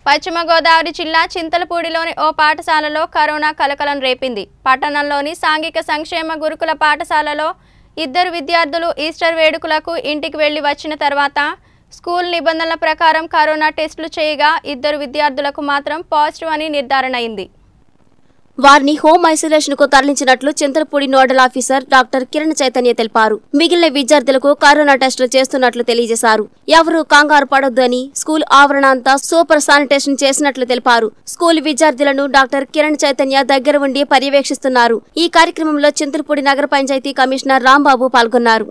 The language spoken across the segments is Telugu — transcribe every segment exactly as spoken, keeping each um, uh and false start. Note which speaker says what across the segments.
Speaker 1: పశ్చిమ గోదావరి జిల్లా చింతలపూడిలోని ఓ పాఠశాలలో కరోనా కలకలం రేపింది. పట్టణంలోని సాంఘిక సంక్షేమ గురుకుల పాఠశాలలో ఇద్దరు విద్యార్థులు ఈస్టర్ వేడుకలకు ఇంటికి వెళ్లి వచ్చిన తర్వాత స్కూల్ నిబంధనల ప్రకారం కరోనా టెస్టులు చేయగా ఇద్దరు విద్యార్థులకు మాత్రం పాజిటివ్ అని నిర్ధారణ అయింది.
Speaker 2: వారిని హోమ్ ఐసోలేషన్ కు తరలించినట్లు Chintalapudi nodal officer doctor Kiran Chaitanya తెలిపారు. మిగిలిన విద్యార్థులకు కరోనా టెస్టులు చేస్తున్నట్లు తెలియజేశారు. ఎవరూ కంగారు పడొద్దు అని స్కూల్ ఆవరణ అంతా సూపర్ శానిటేషన్ చేసినట్లు తెలిపారు. స్కూల్ విద్యార్థులను డాక్టర్ కిరణ్ చైతన్య దగ్గర ఉండి పర్యవేక్షిస్తున్నారు. ఈ కార్యక్రమంలో చింతలపూడి నగర పంచాయతీ కమిషనర్ రాంబాబు పాల్గొన్నారు.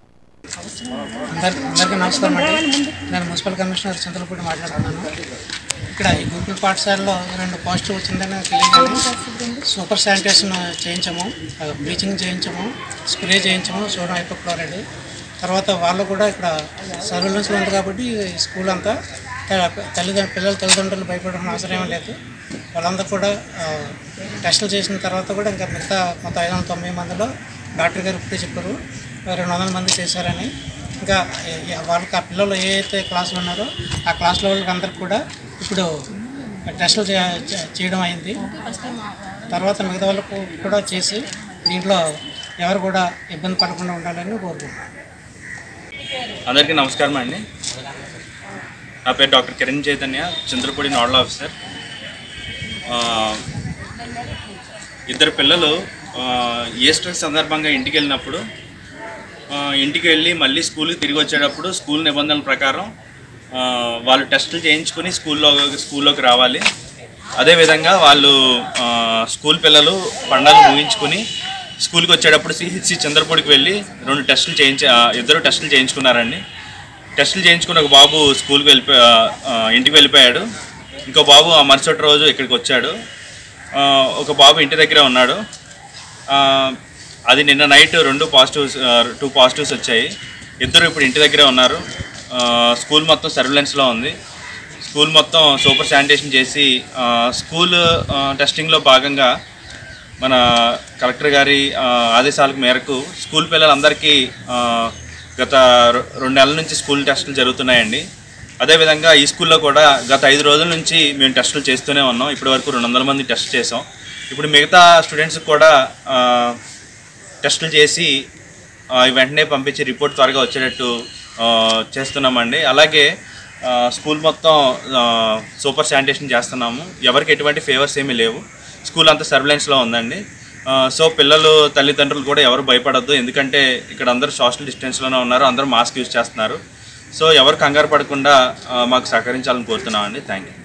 Speaker 3: ఇక్కడ ఈ గురుకుల పాఠశాలలో రెండు పాజిటివ్ వచ్చిందని తెలియగానే సూపర్ శానిటేషన్ చేయించాము, బ్లీచింగ్ చేయించాము, స్ప్రే చేయించాము, సోడియం హైపోక్లోరైడ్. తర్వాత వాళ్ళు కూడా ఇక్కడ సర్వేలెన్స్ ఉంది కాబట్టి స్కూల్ అంతా తల్లిదండ్రులు పిల్లల తల్లిదండ్రులు భయపడాల్సిన అవసరం ఏమీ లేదు. వాళ్ళందరూ కూడా టెస్టులు చేసిన తర్వాత కూడా ఇంకా మిగతా మొత్తం ఐదు వందల తొంభై మందిలో డాక్టర్ గారు ఇప్పుడే చెప్పారు రెండు వందల మంది చేశారని. ఇంకా వాళ్ళకి ఆ పిల్లలు ఏ అయితే క్లాసులు ఉన్నారో ఆ క్లాసులో వాళ్ళకి అందరికి కూడా ఇప్పుడు టెస్టులు చేయడం అయింది. తర్వాత మిగతా వాళ్ళకు కూడా చేసి దీంట్లో ఎవరు కూడా ఇబ్బంది పడకుండా ఉండాలని కోరుకుంటున్నాను.
Speaker 4: అందరికీ నమస్కారం అండి. నా పేరు doctor Kiran Chaitanya, Chintalapudi nodal officer. ఇద్దరు పిల్లలు ఈస్టర్ సందర్భంగా ఇంటికి వెళ్ళినప్పుడు ఇంటికి వెళ్ళి మళ్ళీ స్కూల్కి తిరిగి వచ్చేటప్పుడు స్కూల్ నిబంధనల ప్రకారం వాళ్ళు టెస్టులు చేయించుకొని స్కూల్లో స్కూల్లోకి రావాలి. అదేవిధంగా వాళ్ళు స్కూల్ పిల్లలు పండుగలు ముగించుకొని స్కూల్కి వచ్చేటప్పుడు సిహెచ్సి చంద్రపూడికి వెళ్ళి రెండు టెస్టులు చేయించ ఇద్దరు టెస్టులు చేయించుకున్నారండి. టెస్టులు చేయించుకుని ఒక బాబు స్కూల్కి వెళ్ళిపో ఇంటికి వెళ్ళిపోయాడు. ఇంకో బాబు ఆ మరుసటి రోజు ఇక్కడికి వచ్చాడు. ఒక బాబు ఇంటి దగ్గరే ఉన్నాడు. అది నిన్న నైట్ రెండు పాజిటివ్స్ టూ పాజిటివ్స్ వచ్చాయి. ఇద్దరు ఇప్పుడు ఇంటి దగ్గరే ఉన్నారు. స్కూల్ మొత్తం సర్వేలెన్స్లో ఉంది. స్కూల్ మొత్తం సూపర్ శానిటేషన్ చేసి స్కూల్ టెస్టింగ్లో భాగంగా మన కలెక్టర్ గారి ఆదేశాల మేరకు స్కూల్ పిల్లలందరికీ గత రెండు నెలల నుంచి స్కూల్ టెస్టులు జరుగుతున్నాయండి. అదేవిధంగా ఈ స్కూల్లో కూడా గత ఐదు రోజుల నుంచి మేము టెస్టులు చేస్తూనే ఉన్నాం. ఇప్పటి వరకు రెండు వందల మంది టెస్ట్ చేసాం. ఇప్పుడు మిగతా స్టూడెంట్స్కి కూడా టెస్టులు చేసి వెంటనే పంపించి రిపోర్ట్ త్వరగా వచ్చేటట్టు చేస్తున్నామండి. అలాగే స్కూల్ మొత్తం సూపర్ శానిటేషన్ చేస్తున్నాము. ఎవరికి ఎటువంటి ఫేవర్స్ ఏమీ లేవు. స్కూల్ అంతా సర్వేలెన్స్లో ఉందండి. సో పిల్లలు తల్లిదండ్రులు కూడా ఎవరు భయపడద్దు, ఎందుకంటే ఇక్కడ అందరూ సోషల్ డిస్టెన్స్లోనే ఉన్నారు, అందరూ మాస్క్ యూజ్ చేస్తున్నారు. సో ఎవరు కంగారు పడకుండా మాకు సహకరించాలని కోరుతున్నామండి. Thank you.